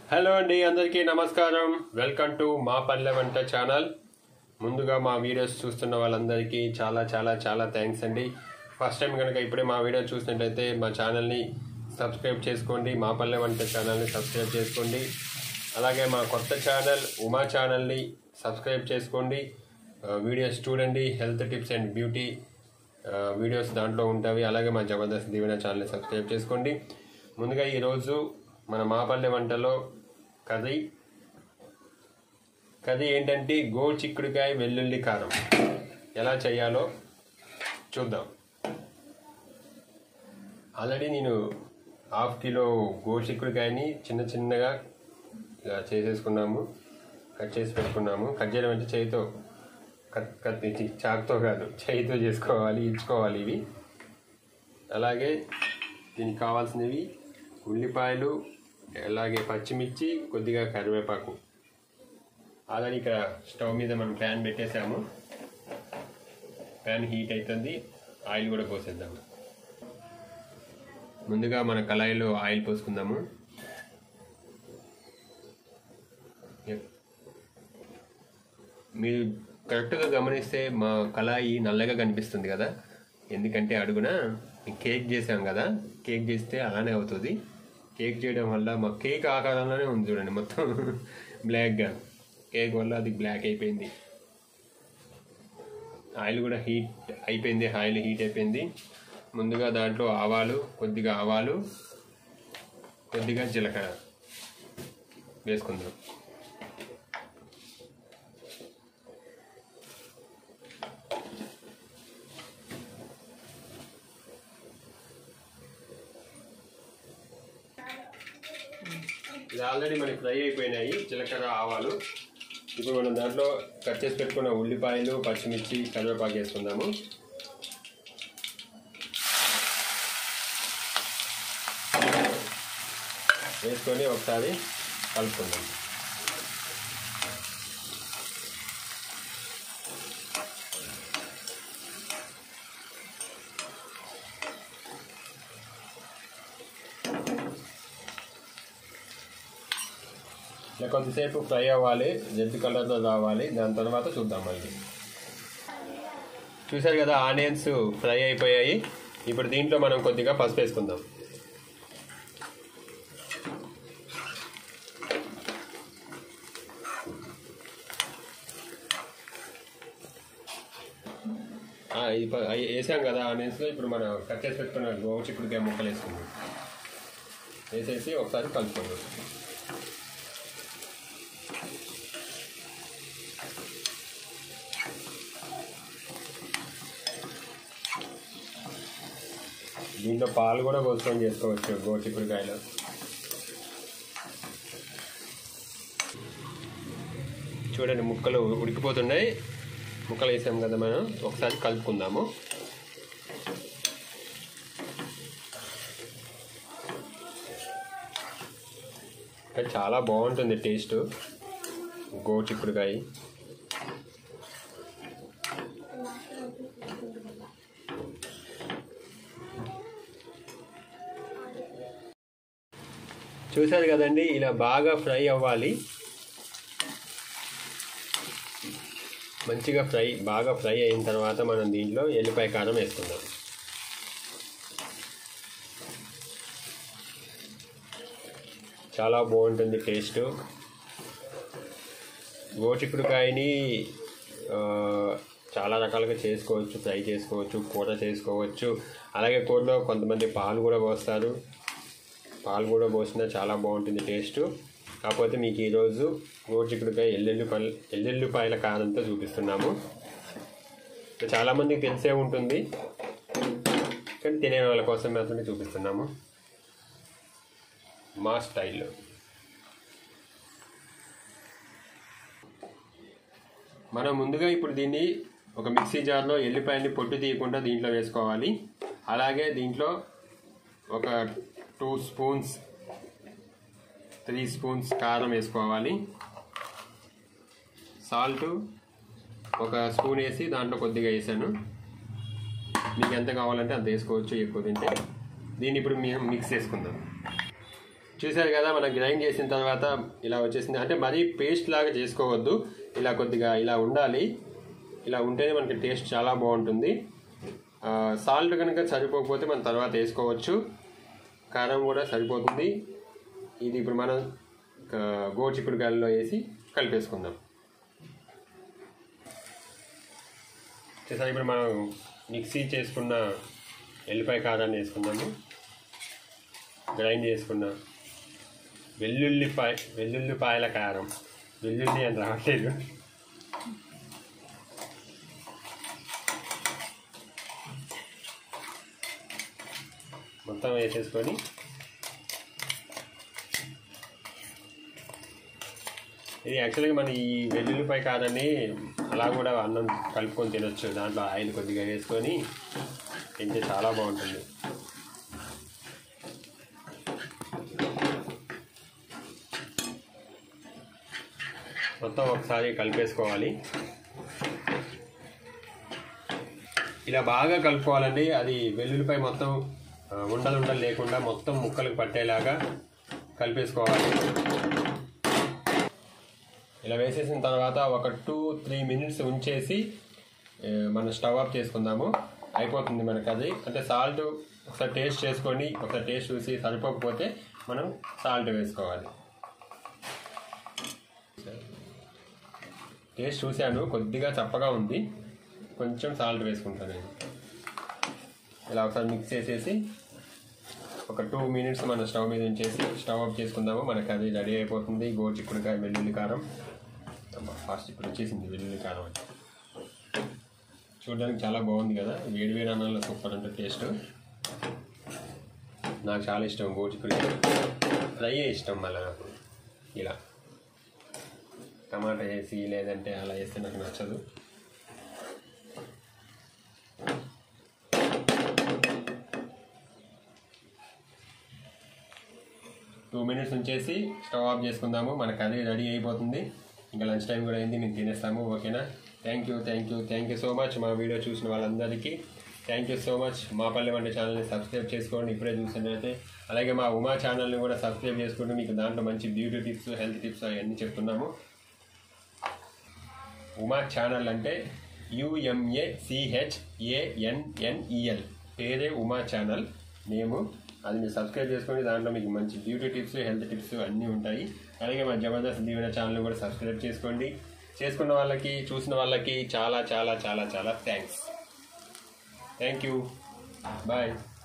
Hello అండి, అందరికీ నమస్కారం. వెల్కమ్ టు మా పల్లె వంట ఛానల్. ముందుగా మా వీడియోస్ చూస్తున్న వాళ్ళందరికీ చాలా చాలా చాలా థ్యాంక్స్ అండి. ఫస్ట్ టైం కనుక ఇప్పుడే మా వీడియో చూసినట్లయితే మా ఛానల్ని సబ్స్క్రైబ్ చేసుకోండి. మా పల్లె వంట ఛానల్ని సబ్స్క్రైబ్ చేసుకోండి. అలాగే మా కొత్త ఛానల్ ఉమా ఛానల్ని సబ్స్క్రైబ్ చేసుకోండి. వీడియోస్ చూడండి. Health tips and beauty videos దాంట్లో ఉంటాయి. అలాగే మా జబర్దస్త్ దీవెన ఛానల్ని సబ్స్క్రైబ్ చేసుకోండి. ముందుగా ఈరోజు మన మా పల్లె వంటలో కర్రీ ఏంటంటే గోరు చిక్కుడుకాయ వెల్లుల్లి కారం. ఎలా చేయాలో చూద్దాం. ఆల్రెడీ నేను ½ కిలో గోరు చిక్కుడుకాయని చిన్న చిన్నగా చేసేసుకున్నాము, కట్ చేసి పెట్టుకున్నాము. కట్ చేయడం అంటే చేయితో చాకుతో కాదు, చేయితో చేసుకోవాలి, ఇచ్చుకోవాలి ఇవి. అలాగే దీనికి కావాల్సినవి ఉల్లిపాయలు, అలాగే పచ్చిమిర్చి, కొద్దిగా కరివేపాకు. ఆల్రెడీ ఇక్కడ స్టవ్ మీద మనం ప్యాన్ పెట్టేసాము. ప్యాన్ హీట్ అవుతుంది. ఆయిల్ కూడా పోసేద్దాము. ముందుగా మన కళాయిలో ఆయిల్ పోసుకుందాము. మీరు కరెక్ట్గా గమనిస్తే మా కళాయి నల్లగా కనిపిస్తుంది కదా, ఎందుకంటే అడుగున కేక్ చేసాం కదా, కేక్ చేస్తే అలానే అవుతుంది. కేక్ చేయడం వల్ల మా కేక్ ఆకారంలోనే ఉంది చూడండి, మొత్తం బ్లాక్గా. కేక్ వల్ల అది బ్లాక్ అయిపోయింది. ఆయిల్ కూడా హీట్ అయిపోయింది. ఆయిల్ హీట్ అయిపోయింది. ముందుగా దాంట్లో ఆవాలు, కొద్దిగా జీలకర్ర వేసుకుందాం. ఇది ఆల్రెడీ మనకి ఫ్రై అయిపోయినాయి జీలకర్ర, ఆవాలు. ఇప్పుడు మనం దాంట్లో కట్ చేసి పెట్టుకున్న ఉల్లిపాయలు, పచ్చిమిర్చి, కరివేపాకు వేసుకుందాము. వేసుకొని ఒకసారి కలుపుకుందాం. ఇలా కొంతసేపు ఫ్రై అవ్వాలి, రెడ్ కలర్లో రావాలి. దాని తర్వాత చూద్దాం. మళ్ళీ చూసారు కదా, ఆనియన్స్ ఫ్రై అయిపోయాయి. ఇప్పుడు దీంట్లో మనం కొద్దిగా పసుపు వేసుకుందాం. వేసాం కదా ఆనియన్స్లో. ఇప్పుడు మనం కట్ చేసి పెట్టుకున్న గోరు చిక్కుడుకాయ ముక్కలు వేసుకుందాం. వేసేసి ఒకసారి కలుపుకుందాం. దీంట్లో పాలు కూడా పోసుకొని చేసుకోవచ్చు గోరు చిక్కుడుకాయలో. చూడండి, ముక్కలు ఉడికిపోతున్నాయి. ముక్కలు వేసాం కదా మనం, ఒకసారి కలుపుకుందాము. చాలా బాగుంటుంది టేస్ట్ గోరు చిక్కుడుకాయ. చూసారు కదండి, ఇలా బాగా ఫ్రై అవ్వాలి. మంచిగా బాగా ఫ్రై అయిన తర్వాత మనం దీంట్లో ఎల్లిపాయ కారం వేసుకుందాం. చాలా బాగుంటుంది టేస్ట్. గోరు చిక్కుడుకాయని చాలా రకాలుగా చేసుకోవచ్చు. ఫ్రై చేసుకోవచ్చు, కూర చేసుకోవచ్చు. అలాగే కూరలో కొంతమంది పాలు కూడా పోస్తారు. పాలు కూడా పోసినా చాలా బాగుంటుంది టేస్ట్. కాకపోతే మీకు ఈరోజు గోరు చిక్కుడుకాయ ఎల్లుల్లిపాయల కారంతో చూపిస్తున్నాము. చాలామందికి తెలిసే ఉంటుంది, కానీ తినే వాళ్ళ కోసం మాత్రమే చూపిస్తున్నాము మా స్టైల్లో. మనం ముందుగా ఇప్పుడు దీన్ని ఒక మిక్సీ జార్లో ఎల్లిపాయని పొట్టు తీయకుండా దీంట్లో వేసుకోవాలి. అలాగే దీంట్లో ఒక 2 స్పూన్స్ 3 స్పూన్స్ కారం వేసుకోవాలి. సాల్ట్ ఒక స్పూన్ వేసి దాంట్లో కొద్దిగా వేసాను. మీకు ఎంత కావాలంటే అంత వేసుకోవచ్చు, ఎక్కువ తింటే. దీన్ని ఇప్పుడు మేము మిక్స్ చేసుకుందాం. చూసారు కదా, మనం గ్రైండ్ చేసిన తర్వాత ఇలా వచ్చేసింది. అంటే మరీ పేస్ట్ లాగా చేసుకోవద్దు, ఇలా కొద్దిగా ఇలా ఉండాలి. ఇలా ఉంటేనే మనకి టేస్ట్ చాలా బాగుంటుంది. సాల్ట్ కనుక సరిపోకపోతే మనం తర్వాత వేసుకోవచ్చు. కారం కూడా సరిపోతుంది. ఇది ఇప్పుడు మనం గోరు చిక్కుడుకాయలలో వేసి కలిపేసుకుందాం. ఇప్పుడు మనం మిక్సీ చేసుకున్న ఎల్లిపాయ కారాన్ని వేసుకున్నాము. గ్రైండ్ చేసుకున్న వెల్లుల్లిపాయల కారం, వెల్లుల్లి అని రావట్లేదు. మొత్తం వేసేసుకొని ఇది యాక్చువల్గా మన ఈ వెల్లుల్లిపాయ కారాన్ని అలా కూడా అన్నం కలుపుకొని తినొచ్చు. దాంట్లో ఆయిల్ కొద్దిగా వేసుకొని తింటే చాలా బాగుంటుంది. మొత్తం ఒకసారి కలిపేసుకోవాలి. ఇలా బాగా కలుపుకోవాలండి. అది వెల్లుల్లిపాయ మొత్తం ఉండలు లేకుండా మొత్తం ముక్కలకు పట్టేలాగా కలిపేసుకోవాలి. ఇలా వేసేసిన తర్వాత ఒక 2-3 మినిట్స్ ఉంచేసి మనం స్టవ్ ఆఫ్ చేసుకుందాము. అయిపోతుంది మనకు అది. అంటే సాల్ట్ ఒకసారి టేస్ట్ చేసుకొని, ఒకసారి టేస్ట్ చూసి సరిపోకపోతే మనం సాల్ట్ వేసుకోవాలి. టేస్ట్ చూశాను, కొద్దిగా చప్పగా ఉంది, కొంచెం సాల్ట్ వేసుకుంటాను నేను. ఇలా ఒకసారి మిక్స్ చేసేసి ఒక 2 మినిట్స్ మనం స్టవ్ మీద ఉంచేసి స్టవ్ ఆఫ్ చేసుకుందాము. మనకి అది రెడీ అయిపోతుంది. గోరు చిక్కుడుకాయ వెల్లుల్లి కారం. ఫాస్ట్ ఇప్పుడు వచ్చేసింది వెల్లుల్లి కారం అంటే. చూడడానికి చాలా బాగుంది కదా, వేడి వేడి అన్నంలో సూపర్ అంటే టేస్ట్. నాకు చాలా ఇష్టం గోరు చిక్కుడుకాయ ఫ్రై ఇష్టం. మళ్ళీ నాకు ఇలా టమాటా వేసి లేదంటే అలా వేస్తే నాకు నచ్చదు. టూ మినిట్స్ ఉంచేసి స్టవ్ ఆఫ్ చేసుకుందాము. మన కర్రీ రెడీ అయిపోతుంది. ఇంకా లంచ్ టైం కూడా అయింది, మేము తినేస్తాము. ఓకేనా? Thank you so much. మా వీడియో చూసిన వాళ్ళందరికీ థ్యాంక్ యూ సో మచ్. మా పల్లె వంట ఛానల్ని సబ్స్క్రైబ్ చేసుకోండి ఇప్పుడే చూసినట్లయితే. అలాగే మా ఉమా ఛానల్ని కూడా సబ్స్క్రైబ్ చేసుకుంటూ మీకు దాంట్లో మంచి బ్యూటీ టిప్స్, హెల్త్ టిప్స్ అవన్నీ చెప్తున్నాము. ఉమా ఛానల్ అంటే UMACHANNEL, పేరే ఉమా ఛానల్ నేము. అది మీరు సబ్స్క్రైబ్ చేసుకోండి. దాంట్లో మీకు మంచి బ్యూటీ టిప్స్, హెల్త్ టిప్స్ అన్నీ ఉంటాయి. అలాగే మా జబర్దస్త్ దీవెన ఛానల్ కూడా సబ్స్క్రైబ్ చేసుకోండి. చేసుకున్న వాళ్ళకి, చూసిన వాళ్ళకి చాలా చాలా చాలా చాలా థ్యాంక్స్. Thank you. బాయ్.